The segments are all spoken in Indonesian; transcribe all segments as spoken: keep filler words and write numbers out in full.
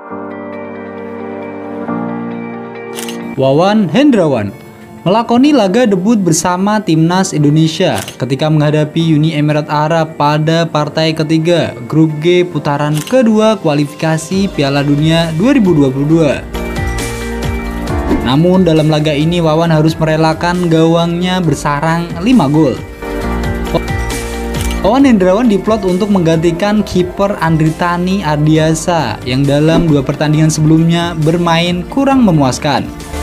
Wawan Hendrawan melakoni laga debut bersama timnas Indonesia ketika menghadapi Uni Emirat Arab pada partai ketiga Grup G putaran kedua kualifikasi Piala Dunia dua ribu dua puluh dua. Namun dalam laga ini Wawan harus merelakan gawangnya bersarang lima gol. Wawan Hendrawan diplot untuk menggantikan kiper Andritani Ardiasa yang dalam dua pertandingan sebelumnya bermain kurang memuaskan.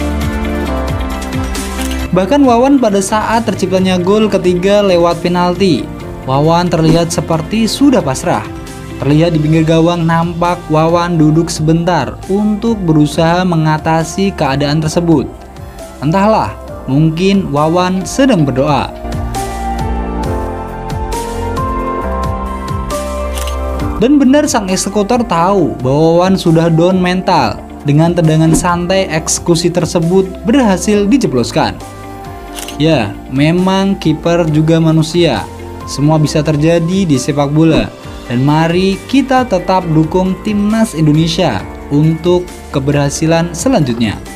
Bahkan Wawan pada saat terciptanya gol ketiga lewat penalti, Wawan terlihat seperti sudah pasrah. Terlihat di pinggir gawang nampak Wawan duduk sebentar untuk berusaha mengatasi keadaan tersebut. Entahlah, mungkin Wawan sedang berdoa. Dan benar sang eksekutor tahu bahwa Wawan sudah down mental. Dengan tendangan santai, eksekusi tersebut berhasil dijebloskan. Ya, memang kiper juga manusia. Semua bisa terjadi di sepak bola. Dan mari kita tetap dukung timnas Indonesia untuk keberhasilan selanjutnya.